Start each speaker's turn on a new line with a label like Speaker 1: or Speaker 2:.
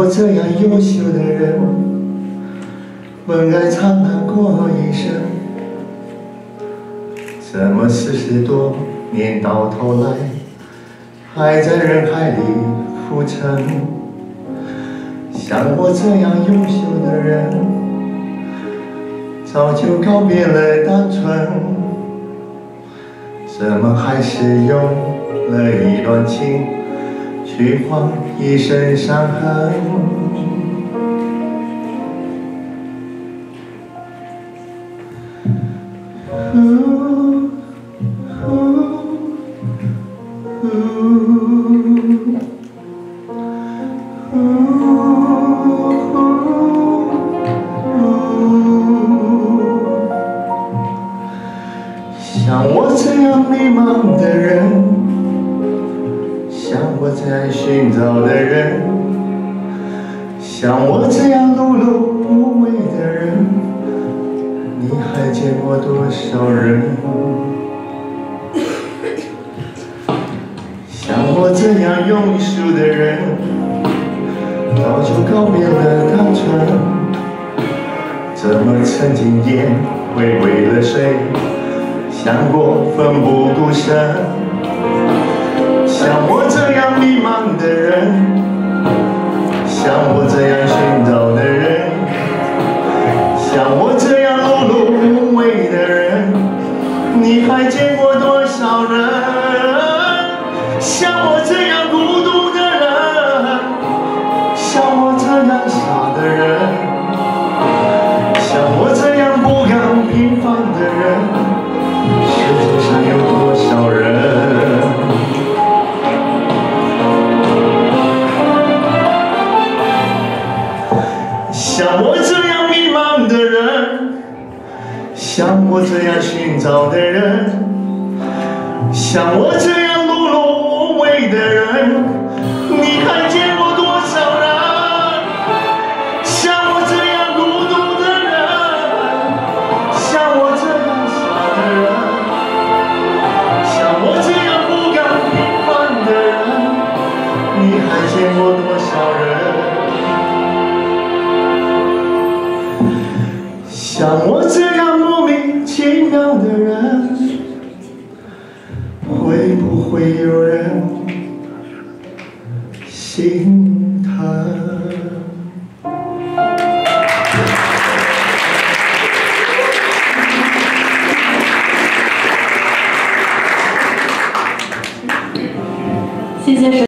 Speaker 1: 我这样优秀的人，本该灿烂过一生，怎么40多年到头来，还在人海里浮沉？像我这样优秀的人，早就告别了单纯，怎么还是用了一段情去换一身伤痕？像我这样迷茫的人，像我这样寻找的人，像我这样碌碌无为的人，你还见过多少人？像我这样庸俗的人，早就告别了单纯，怎么曾经也会为了谁想过奋不顾身？像我这样迷茫的人，像我这样寻找的人，像我这样碌碌无为的人，你还见过多少人？像我这样孤独的人，像我这样傻的人，像我这样不甘平凡的人，世界上有多少人？像我这样迷茫的人，像我这样寻找的人，像我这样碌碌无为的人，你还见过多少人？像我这样孤独的人，像我这样傻的人，像我这样不甘平凡的人，你还见过多少人？像我这样莫名其妙的人，会不会有人心疼？
Speaker 2: 谢谢。